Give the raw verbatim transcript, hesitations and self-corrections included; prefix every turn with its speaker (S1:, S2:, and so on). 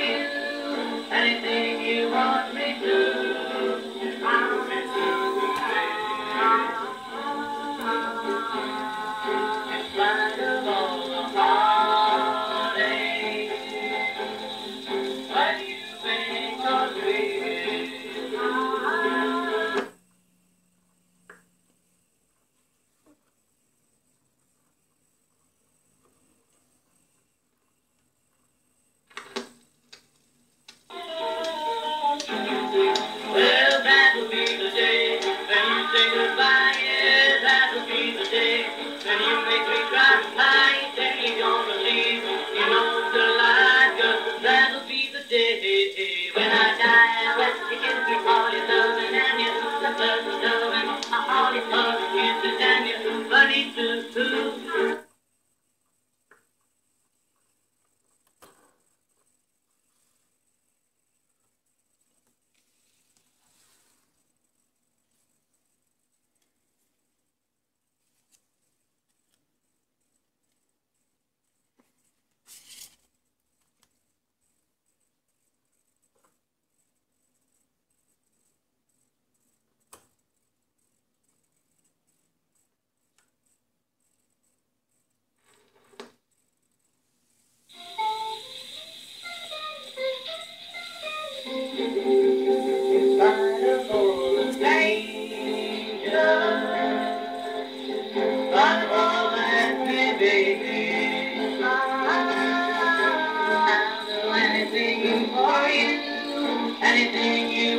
S1: you. Anything you want me to. In spite of all the heartache, but you've been so sweet. Well, that will be the day when you say goodbye. Yeah, that will be the day when you make me cry. I ain't saying you're gonna leave, you know the lie, girl. That will be the day when I die. Well, you kiss me all your loving and you love the loving, all your hugs, kisses and your funny too. In spite of all the danger, but of all that may be, I'll do anything for you, anything you